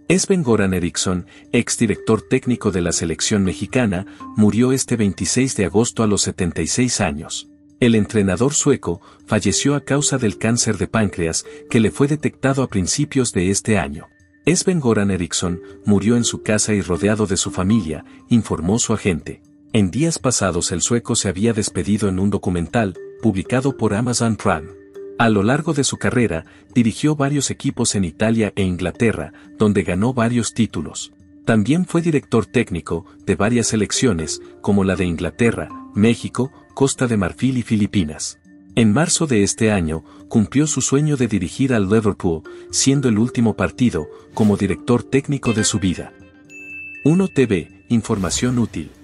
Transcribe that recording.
Sven-Göran Eriksson, exdirector técnico de la selección mexicana, murió este 26 de agosto a los 76 años. El entrenador sueco falleció a causa del cáncer de páncreas que le fue detectado a principios de este año. Sven-Göran Eriksson murió en su casa y rodeado de su familia, informó su agente. En días pasados el sueco se había despedido en un documental, publicado por Amazon Prime. A lo largo de su carrera, dirigió varios equipos en Italia e Inglaterra, donde ganó varios títulos. También fue director técnico de varias selecciones, como la de Inglaterra, México, Costa de Marfil y Filipinas. En marzo de este año, cumplió su sueño de dirigir al Liverpool, siendo el último partido como director técnico de su vida. 1TV, información útil.